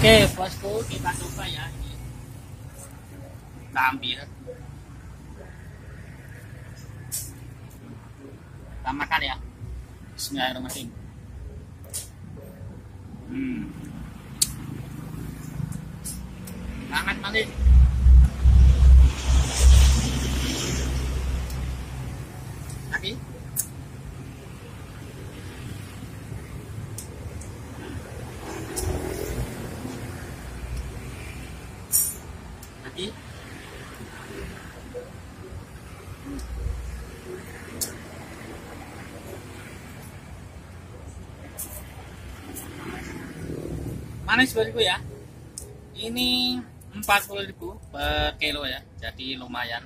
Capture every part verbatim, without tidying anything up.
Oke bosku, kita coba ya ini. Kita ambil, kita makan ya. Bismillahirrahmanirrahim. Hmm. Hangat malik. Lagi. Lagi. Manis bariku ya. Ini empat puluh ribu per kilo ya. Jadi lumayan.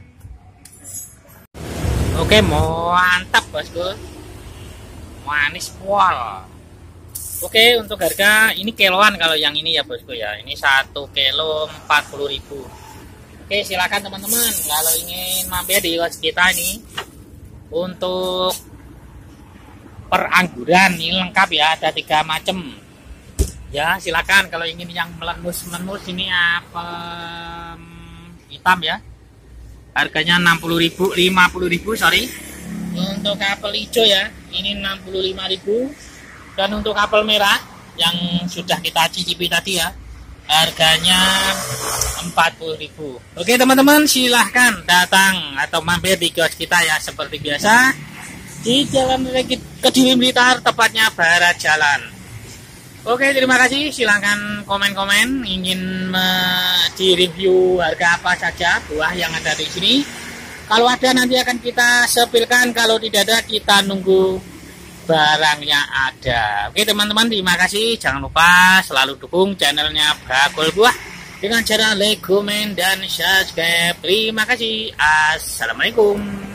Oke, mantap bosku. Manis pol. Oke, untuk harga ini kiloan kalau yang ini ya bosku ya. Ini satu kilo empat puluh ribu. Oke, silakan teman-teman kalau ingin mampir di kios kita ini untuk perangguran ini lengkap ya, ada tiga macam. Ya, silakan kalau ingin yang melenus-melenus ini apel hitam ya. Harganya enam puluh ribu, lima puluh ribu, sorry. Untuk apel hijau ya, ini enam puluh lima ribu. Dan untuk apel merah yang sudah kita cicipi tadi ya, harganya empat puluh ribu. Oke teman-teman, silahkan datang atau mampir di kios kita ya seperti biasa di Jalan Kediri Blitar, tepatnya barat jalan. Oke, terima kasih. Silahkan komen-komen ingin uh, di review harga apa saja buah yang ada di sini. Kalau ada nanti akan kita sepilkan, kalau tidak ada kita nunggu barangnya ada. Oke teman-teman, terima kasih. Jangan lupa selalu dukung channelnya Bakul Buah dengan cara like, comment, dan subscribe. Terima kasih. Assalamualaikum.